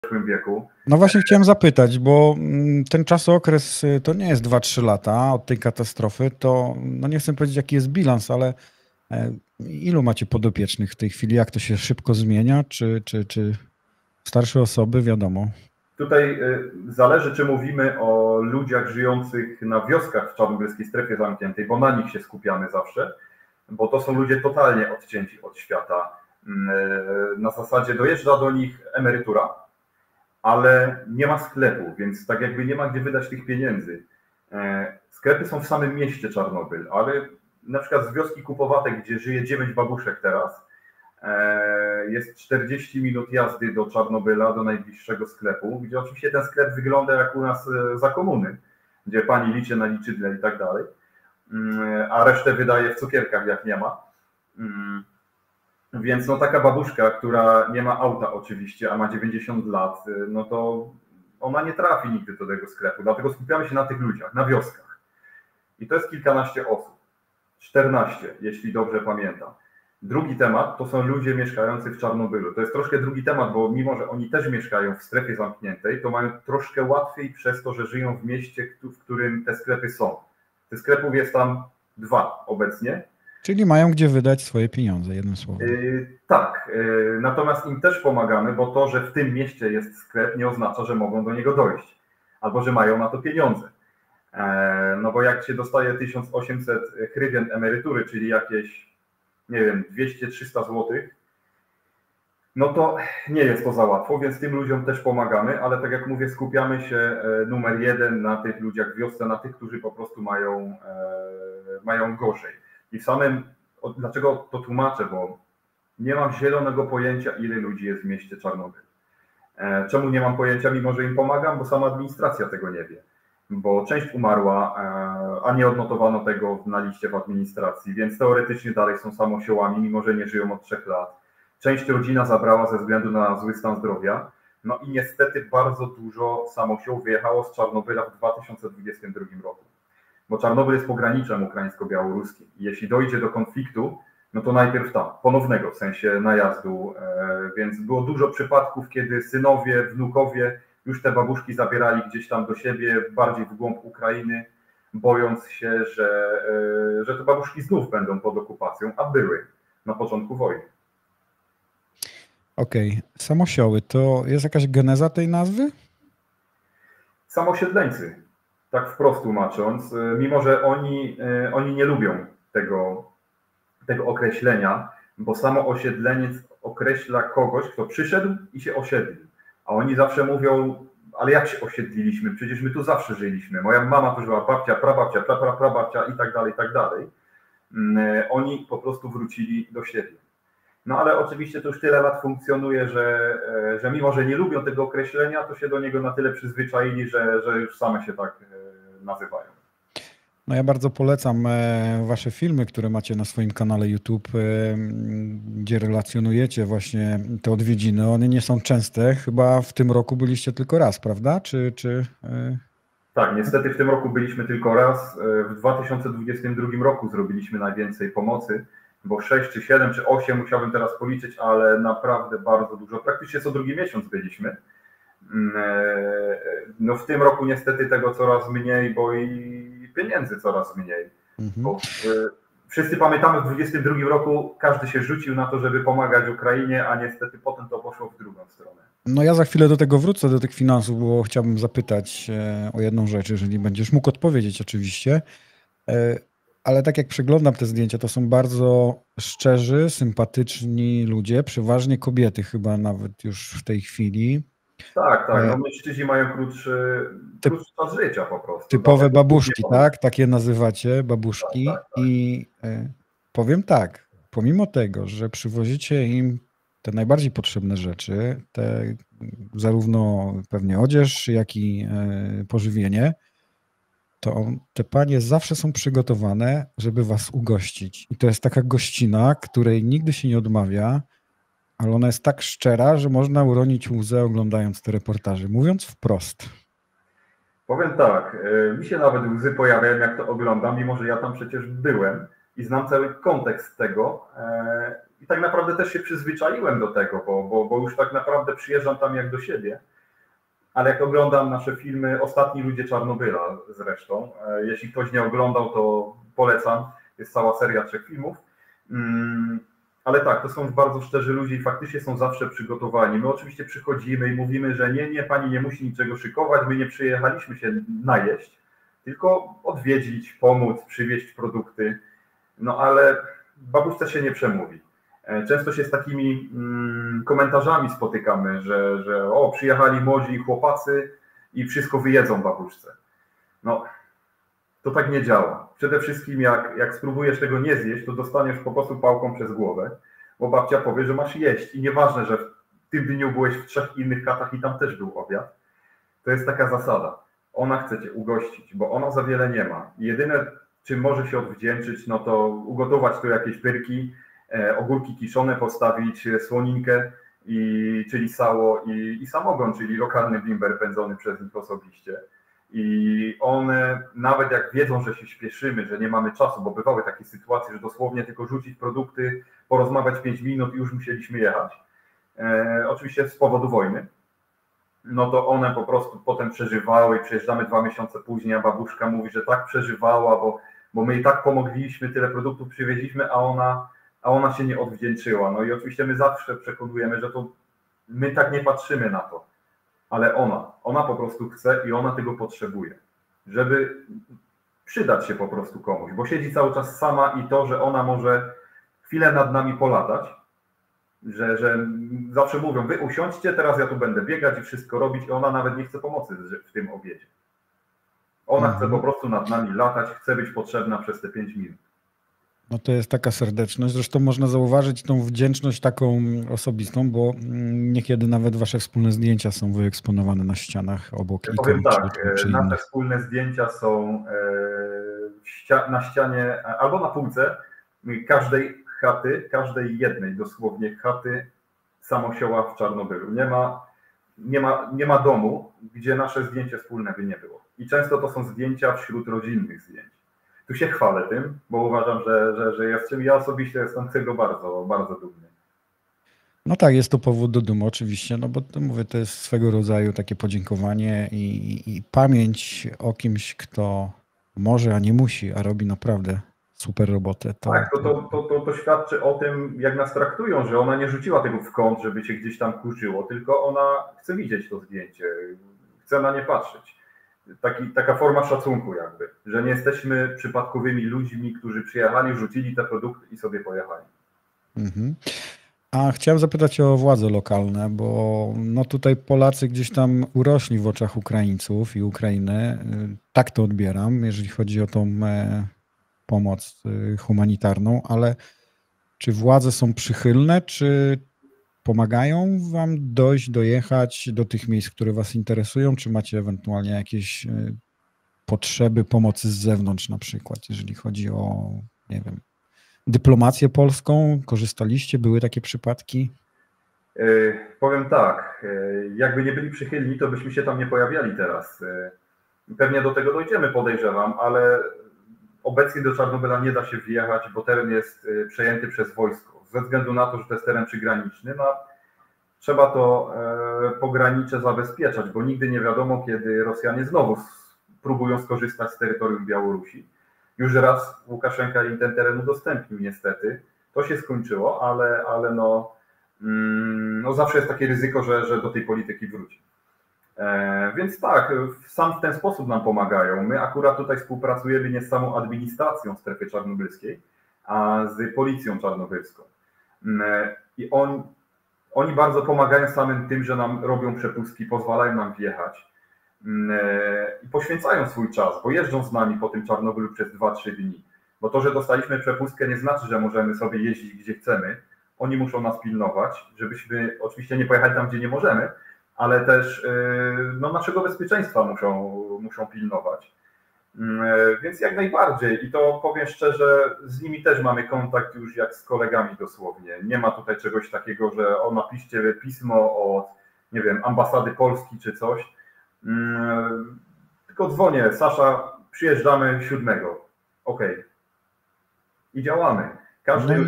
w wieku. No właśnie chciałem zapytać, bo ten czasokres to nie jest 2-3 lata od tej katastrofy, to no nie chcę powiedzieć jaki jest bilans, ale ilu macie podopiecznych w tej chwili? Jak to się szybko zmienia? Czy starsze osoby? Wiadomo. Tutaj zależy, czy mówimy o ludziach żyjących na wioskach w czarnobylskiej strefie zamkniętej, bo na nich się skupiamy zawsze, bo to są ludzie totalnie odcięci od świata. Na zasadzie dojeżdża do nich emerytura, ale nie ma sklepu, więc tak jakby nie ma gdzie wydać tych pieniędzy. Sklepy są w samym mieście Czarnobyl, ale na przykład z wioski Kupowate, gdzie żyje 9 babuszek teraz, jest 40 minut jazdy do Czarnobyla, do najbliższego sklepu, gdzie oczywiście ten sklep wygląda jak u nas za komuny, gdzie pani liczy na liczydle i tak dalej, a resztę wydaje w cukierkach, jak nie ma. Więc no taka babuszka, która nie ma auta oczywiście, a ma 90 lat, no to ona nie trafi nigdy do tego sklepu, dlatego skupiamy się na tych ludziach, na wioskach. I to jest kilkanaście osób, 14, jeśli dobrze pamiętam. Drugi temat to są ludzie mieszkający w Czarnobylu. To jest troszkę drugi temat, bo mimo, że oni też mieszkają w strefie zamkniętej, to mają troszkę łatwiej przez to, że żyją w mieście, w którym te sklepy są. Tych sklepów jest tam 2 obecnie. Czyli mają gdzie wydać swoje pieniądze, jednym słowem. Tak, natomiast im też pomagamy, bo to, że w tym mieście jest sklep, nie oznacza, że mogą do niego dojść, albo że mają na to pieniądze. No bo jak się dostaje 1800 hrywien emerytury, czyli jakieś, nie wiem, 200-300 zł, no to nie jest to za łatwo, więc tym ludziom też pomagamy, ale tak jak mówię, skupiamy się numer 1 na tych ludziach w wiosce, na tych, którzy po prostu mają gorzej. I w samym, dlaczego to tłumaczę, bo nie mam zielonego pojęcia, ile ludzi jest w mieście Czarnobyl. Czemu nie mam pojęcia, mimo że im pomagam, bo sama administracja tego nie wie. Bo część umarła, a nie odnotowano tego na liście w administracji, więc teoretycznie dalej są samosiołami, mimo że nie żyją od 3 lat. Część rodzina zabrała ze względu na zły stan zdrowia. No i niestety bardzo dużo samosioł wyjechało z Czarnobyla w 2022 roku. Bo Czarnobyl jest pograniczem ukraińsko-białoruskim. Jeśli dojdzie do konfliktu, no to najpierw tam, ponownego, w sensie najazdu, więc było dużo przypadków, kiedy synowie, wnukowie już te babuszki zabierali gdzieś tam do siebie, bardziej w głąb Ukrainy, bojąc się, że te babuszki znów będą pod okupacją, a były na początku wojny. Okej. Samosioły, to jest jakaś geneza tej nazwy? Samosiedleńcy, tak wprost tłumacząc, mimo że oni nie lubią tego określenia, bo samo osiedleniec określa kogoś, kto przyszedł i się osiedlił. A oni zawsze mówią, ale jak się osiedliliśmy? Przecież my tu zawsze żyliśmy. Moja mama tu żyła, babcia, prababcia, prababcia i tak dalej, i tak dalej. Oni po prostu wrócili do siebie. No ale oczywiście to już tyle lat funkcjonuje, że mimo, że nie lubią tego określenia, to się do niego na tyle przyzwyczaili, że już same się tak nazywają. No ja bardzo polecam wasze filmy, które macie na swoim kanale YouTube, gdzie relacjonujecie właśnie te odwiedziny. One nie są częste. Chyba w tym roku byliście tylko raz, prawda? Tak, niestety w tym roku byliśmy tylko raz. W 2022 roku zrobiliśmy najwięcej pomocy, bo 6 czy 7 czy 8 musiałbym teraz policzyć, ale naprawdę bardzo dużo. Praktycznie co drugi miesiąc byliśmy. No w tym roku niestety tego coraz mniej, bo i pieniędzy coraz mniej. Bo wszyscy pamiętamy, w 2022 roku każdy się rzucił na to, żeby pomagać Ukrainie, a niestety potem to poszło w drugą stronę. No ja za chwilę do tego wrócę, do tych finansów, bo chciałbym zapytać o jedną rzecz, jeżeli będziesz mógł odpowiedzieć oczywiście. Ale tak jak przeglądam te zdjęcia, to są bardzo szczerzy, sympatyczni ludzie, przeważnie kobiety chyba nawet już w tej chwili. Tak, no mężczyźni mają krótszy czas życia po prostu. Typowe babuszki, tak? Takie nazywacie, babuszki. Tak. I powiem tak, pomimo tego, że przywozicie im te najbardziej potrzebne rzeczy, zarówno pewnie odzież, jak i pożywienie, to te panie zawsze są przygotowane, żeby was ugościć. I to jest taka gościna, której nigdy się nie odmawia, ale ona jest tak szczera, że można uronić łzę oglądając te reportaże, mówiąc wprost. Powiem tak, mi się nawet łzy pojawiają, jak to oglądam, mimo że ja tam przecież byłem i znam cały kontekst tego. i tak naprawdę też się przyzwyczaiłem do tego, bo już tak naprawdę przyjeżdżam tam jak do siebie. Ale jak oglądam nasze filmy, Ostatni ludzie Czarnobyla zresztą, jeśli ktoś nie oglądał, to polecam, jest cała seria 3 filmów. Ale tak, to są bardzo szczerzy ludzie i faktycznie są zawsze przygotowani. My oczywiście przychodzimy i mówimy, że nie, pani nie musi niczego szykować, my nie przyjechaliśmy się najeść, tylko odwiedzić, pomóc, przywieźć produkty, no ale babuszce się nie przemówi. Często się z takimi komentarzami spotykamy, że przyjechali młodzi chłopacy i wszystko wyjedzą babuszce. No, to tak nie działa. Przede wszystkim jak spróbujesz tego nie zjeść, to dostaniesz po prostu pałką przez głowę, bo babcia powie, że masz jeść i nieważne, że w tym dniu byłeś w 3 innych chatach i tam też był obiad. To jest taka zasada. Ona chce cię ugościć, bo ona za wiele nie ma. I jedyne, czym może się odwdzięczyć, no to ugotować tu jakieś pyrki, ogórki kiszone, postawić słoninkę, czyli sało i samogon, czyli lokalny bimber pędzony przez nich osobiście. I one, nawet jak wiedzą, że się śpieszymy, że nie mamy czasu, bo bywały takie sytuacje, że dosłownie tylko rzucić produkty, porozmawiać 5 minut i już musieliśmy jechać, oczywiście z powodu wojny, no to one po prostu potem przeżywały i przyjeżdżamy 2 miesiące później, a babuszka mówi, że tak przeżywała, bo my jej tak pomogliśmy, tyle produktów przywieźliśmy, a ona się nie odwdzięczyła. No i oczywiście my zawsze przekonujemy, że to my tak nie patrzymy na to, ale ona po prostu chce i ona tego potrzebuje, żeby przydać się po prostu komuś, bo siedzi cały czas sama i to, że ona może chwilę nad nami polatać, że zawsze mówią, wy usiądźcie, teraz ja tu będę biegać i wszystko robić i ona nawet nie chce pomocy w tym obiedzie. Ona chce po prostu nad nami latać, chce być potrzebna przez te 5 minut. No to jest taka serdeczność. Zresztą można zauważyć tą wdzięczność taką osobistą, bo niekiedy nawet wasze wspólne zdjęcia są wyeksponowane na ścianach obok ikon. Powiem tak, nasze wspólne zdjęcia są na ścianie albo na półce każdej chaty, każdej jednej dosłownie chaty Samosioła w Czarnobylu. Nie ma domu, gdzie nasze zdjęcie wspólne by nie było. I często to są zdjęcia wśród rodzinnych zdjęć. Tu się chwalę tym, bo uważam, że jest czym. Ja osobiście jestem z tego bardzo, bardzo dumny. No tak, jest to powód do dumy oczywiście, no bo to mówię, to jest swego rodzaju takie podziękowanie i pamięć o kimś, kto może, a nie musi, a robi naprawdę super robotę. Tak, to świadczy o tym, jak nas traktują, że ona nie rzuciła tego w kąt, żeby się gdzieś tam kurzyło, tylko ona chce widzieć to zdjęcie, chce na nie patrzeć. Taka forma szacunku jakby, że nie jesteśmy przypadkowymi ludźmi, którzy przyjechali, rzucili te produkty i sobie pojechali. Mhm. A chciałem zapytać o władze lokalne, bo no tutaj Polacy gdzieś tam urośli w oczach Ukraińców i Ukrainy. Tak to odbieram, jeżeli chodzi o tą pomoc humanitarną, ale czy władze są przychylne, czy pomagają wam dojechać do tych miejsc, które was interesują, czy macie ewentualnie jakieś potrzeby pomocy z zewnątrz na przykład, jeżeli chodzi o, nie wiem, dyplomację polską? Korzystaliście? Były takie przypadki? Powiem tak, jakby nie byli przychylni, to byśmy się tam nie pojawiali teraz. Pewnie do tego dojdziemy, podejrzewam, ale obecnie do Czarnobyla nie da się wjechać, bo teren jest przejęty przez wojsko. Ze względu na to, że to jest teren przygraniczny, no, trzeba to pogranicze zabezpieczać, bo nigdy nie wiadomo, kiedy Rosjanie znowu próbują skorzystać z terytorium Białorusi. Już raz Łukaszenka im ten teren udostępnił niestety. To się skończyło, ale no zawsze jest takie ryzyko, że do tej polityki wróci. Więc tak, sam w ten sposób nam pomagają. My akurat tutaj współpracujemy nie z samą administracją strefy czarnobylskiej, a z policją czarnobylską. I oni bardzo pomagają samym tym, że nam robią przepustki, pozwalają nam wjechać i poświęcają swój czas, bo jeżdżą z nami po tym Czarnobylu przez 2-3 dni. Bo to, że dostaliśmy przepustkę, nie znaczy, że możemy sobie jeździć gdzie chcemy. Oni muszą nas pilnować, żebyśmy oczywiście nie pojechali tam, gdzie nie możemy, ale też no, naszego bezpieczeństwa muszą pilnować. Więc jak najbardziej i to powiem szczerze, z nimi też mamy kontakt już jak z kolegami dosłownie. Nie ma tutaj czegoś takiego, że napiszcie pismo od, nie wiem, ambasady Polski czy coś. Tylko dzwonię, Sasza, przyjeżdżamy 7. Okej. I działamy. Każdy